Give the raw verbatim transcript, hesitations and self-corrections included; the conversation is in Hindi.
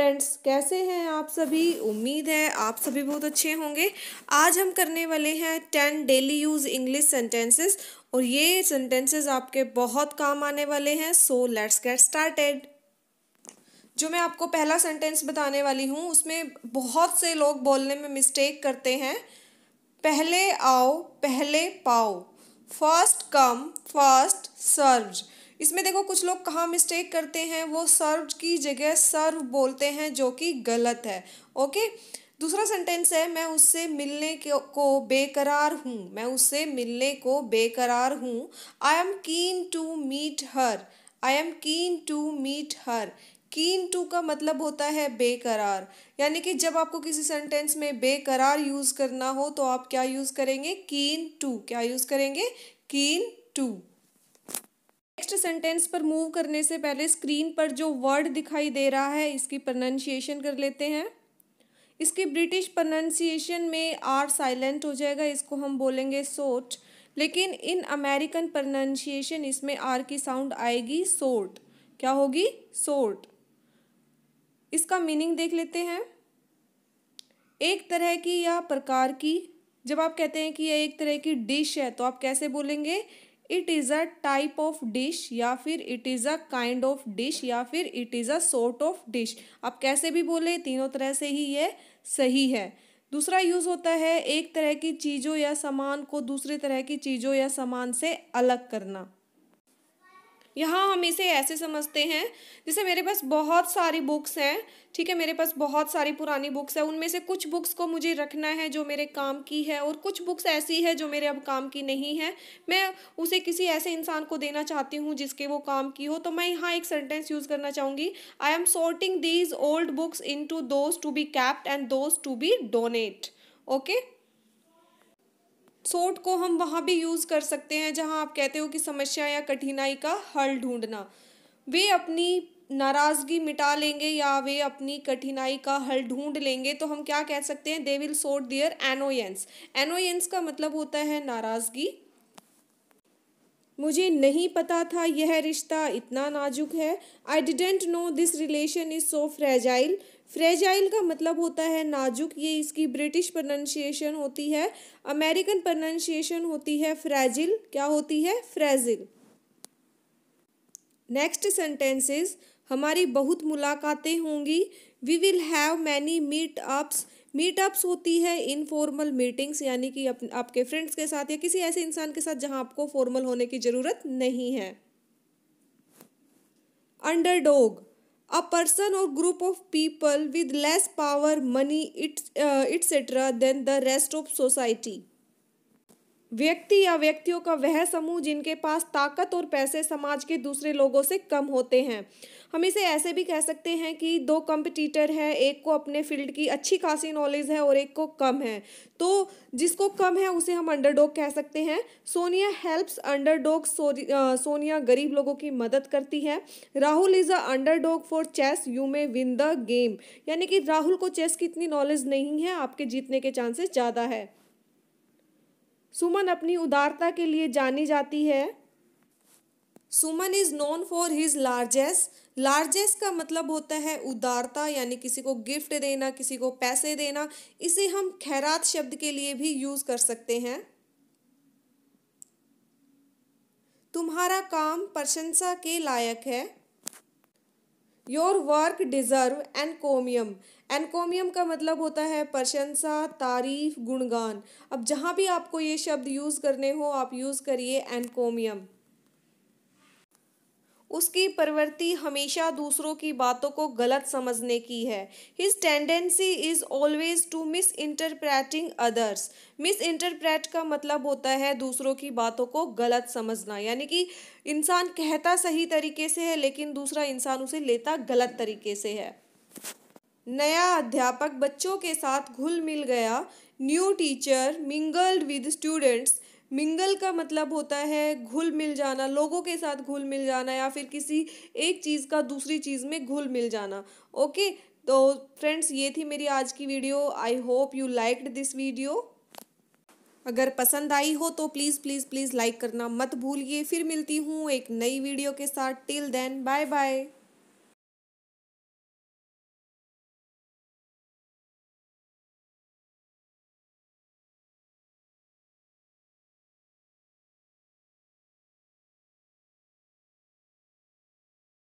फ्रेंड्स, कैसे हैं आप सभी। उम्मीद है आप सभी बहुत अच्छे होंगे। आज हम करने वाले हैं ten daily use English sentences और ये सेंटेंसेस आपके बहुत काम आने वाले हैं। So let's get started. जो मैं आपको पहला सेंटेंस बताने वाली हूँ उसमें बहुत से लोग बोलने में मिस्टेक करते हैं। पहले आओ पहले पाओ, फर्स्ट कम फर्स्ट सर्व्ड। इसमें देखो कुछ लोग कहाँ मिस्टेक करते हैं, वो सर्व्ड की जगह सर्व बोलते हैं जो कि गलत है। ओके, दूसरा सेंटेंस है मैं उससे मिलने को बेकरार हूँ। मैं उससे मिलने को बेकरार हूँ। I am keen to meet her. I am keen to meet her. Keen to का मतलब होता है बेकरार, यानी कि जब आपको किसी सेंटेंस में बेकरार यूज करना हो तो आप क्या यूज करेंगे, कीन टू। क्या यूज करेंगे, कीन टू। नेक्स्ट सेंटेंस पर मूव करने से पहले स्क्रीन पर जो वर्ड दिखाई दे रहा है इसकी प्रोनाउंसिएशन कर लेते हैं। इसकी ब्रिटिश प्रोनाउंसिएशन में आर साइलेंट हो जाएगा, इसको हम बोलेंगे सोट। लेकिन इन अमेरिकन प्रोनाउंसिएशन इसमें आर की साउंड आएगी सोट। क्या होगी, सोट। इसका मीनिंग देख लेते हैं। एक तरह की या प्रकार की। जब आप कहते हैं कि यह एक तरह की डिश है तो आप कैसे बोलेंगे, it is a type of dish, या फिर it is a kind of dish, या फिर it is a sort of dish. आप कैसे भी बोले, तीनों तरह से ही ये सही है। दूसरा यूज़ होता है एक तरह की चीज़ों या सामान को दूसरे तरह की चीज़ों या सामान से अलग करना। यहाँ हम इसे ऐसे समझते हैं जैसे मेरे पास बहुत सारी बुक्स हैं, ठीक है, मेरे पास बहुत सारी पुरानी बुक्स हैं, उनमें से कुछ बुक्स को मुझे रखना है जो मेरे काम की है और कुछ बुक्स ऐसी है जो मेरे अब काम की नहीं है। मैं उसे किसी ऐसे इंसान को देना चाहती हूँ जिसके वो काम की हो, तो मैं यहाँ एक सेंटेंस यूज़ करना चाहूँगी, I am sorting these old books into those to be kept and those to be donate. Okay, sought को हम वहाँ भी यूज़ कर सकते हैं जहाँ आप कहते हो कि समस्या या कठिनाई का हल ढूंढना। वे अपनी नाराज़गी मिटा लेंगे या वे अपनी कठिनाई का हल ढूंढ लेंगे, तो हम क्या कह सकते हैं, they will sort their annoyance. Annoyance का मतलब होता है नाराज़गी। मुझे नहीं पता था यह रिश्ता इतना नाजुक है। I didn't know this relation is so fragile. Fragile का मतलब होता है नाजुक। ये इसकी ब्रिटिश प्रोनाउंसिएशन होती है। अमेरिकन प्रोनाउंसिएशन होती है फ्रेजिल। क्या होती है, फ्रेजिल। नेक्स्ट सेंटेंसेस, हमारी बहुत मुलाकातें होंगी। We will have many meetups. Meetups होती है इनफॉर्मल मीटिंग्स, यानी कि आप, आपके फ्रेंड्स के साथ या किसी ऐसे इंसान के साथ जहां आपको फॉर्मल होने की ज़रूरत नहीं है। Underdog, a person or group of people with less power, money, it's etcetera than the rest of society. व्यक्ति या व्यक्तियों का वह समूह जिनके पास ताकत और पैसे समाज के दूसरे लोगों से कम होते हैं। हम इसे ऐसे भी कह सकते हैं कि दो कंपटीटर हैं, एक को अपने फील्ड की अच्छी खासी नॉलेज है और एक को कम है, तो जिसको कम है उसे हम अंडरडॉग कह सकते हैं। Sonia helps underdog. सोनिया गरीब लोगों की मदद करती है। Rahul is a underdog for chess, you may win the game. यानी कि राहुल को चेस की इतनी नॉलेज नहीं है, आपके जीतने के चांसेस ज़्यादा है। सुमन अपनी उदारता के लिए जानी जाती है। Suman is known for his largesse. Largesse का मतलब होता है उदारता, यानी किसी को गिफ्ट देना, किसी को पैसे देना। इसे हम खैरात शब्द के लिए भी यूज कर सकते हैं। तुम्हारा काम प्रशंसा के लायक है। Your work deserve encomium. Encomium का मतलब होता है प्रशंसा, तारीफ, गुणगान। अब जहाँ भी आपको ये शब्द यूज़ करने हो आप यूज़ करिए एनकोमियम। उसकी प्रवृत्ति हमेशा दूसरों की बातों को गलत समझने की है। His tendency is always to misinterpreting others. Misinterpret का मतलब होता है दूसरों की बातों को गलत समझना, यानी कि इंसान कहता सही तरीके से है लेकिन दूसरा इंसान उसे लेता गलत तरीके से है। नया अध्यापक बच्चों के साथ घुल मिल गया। New teacher mingled with students. Mingle का मतलब होता है घुल मिल जाना, लोगों के साथ घुल मिल जाना, या फिर किसी एक चीज़ का दूसरी चीज़ में घुल मिल जाना। ओके, तो फ्रेंड्स ये थी मेरी आज की video. I hope you liked this video. अगर पसंद आई हो तो प्लीज़ प्लीज़ प्लीज़ लाइक करना मत भूलिए। फिर मिलती हूँ एक नई वीडियो के साथ। Till then bye bye.